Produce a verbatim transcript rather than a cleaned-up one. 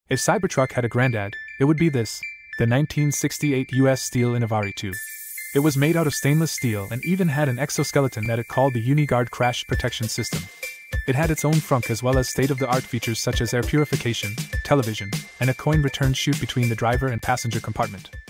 If Cybertruck had a granddad, it would be this, the nineteen sixty-eight U S steel Innovari two. It was made out of stainless steel and even had an exoskeleton that it called the UniGuard crash protection system. It had its own frunk as well as state-of-the-art features such as air purification, television, and a coin return chute between the driver and passenger compartment.